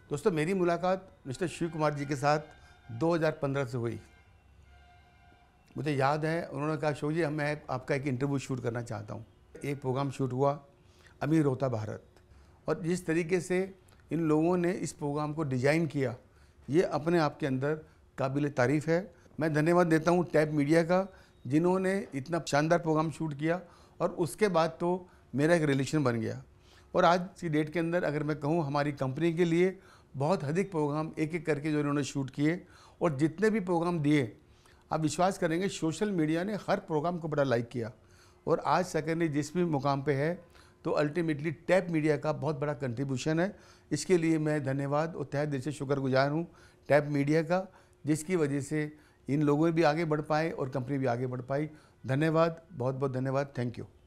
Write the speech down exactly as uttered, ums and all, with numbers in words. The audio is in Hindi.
दोस्तों, मेरी मुलाकात मिस्टर शिव कुमार जी के साथ दो हज़ार पंद्रह से हुई। मुझे याद है, उन्होंने कहा, शिव जी, मैं आपका एक इंटरव्यू शूट करना चाहता हूँ। एक प्रोग्राम शूट हुआ, अमीर होता भारत, और जिस तरीके से इन लोगों ने इस प्रोग्राम को डिज़ाइन किया, ये अपने आप के अंदर काबिल तारीफ़ है। मैं धन्यवाद देता हूँ टैप मीडिया का, जिन्होंने इतना शानदार प्रोग्राम शूट किया, और उसके बाद तो मेरा एक रिलेशन बन गया। और आज की डेट के अंदर अगर मैं कहूँ, हमारी कंपनी के लिए बहुत अधिक प्रोग्राम एक एक करके जो इन्होंने शूट किए, और जितने भी प्रोग्राम दिए, आप विश्वास करेंगे, सोशल मीडिया ने हर प्रोग्राम को बड़ा लाइक किया। और आज सेकेंडरी जिस भी मुकाम पे है, तो अल्टीमेटली टैप मीडिया का बहुत बड़ा कंट्रीब्यूशन है। इसके लिए मैं धन्यवाद और तहे दिल से शुक्रगुजार हूँ टैप मीडिया का, जिसकी वजह से इन लोगों भी आगे बढ़ पाए और कंपनी भी आगे बढ़ पाई। धन्यवाद, बहुत बहुत धन्यवाद, थैंक यू।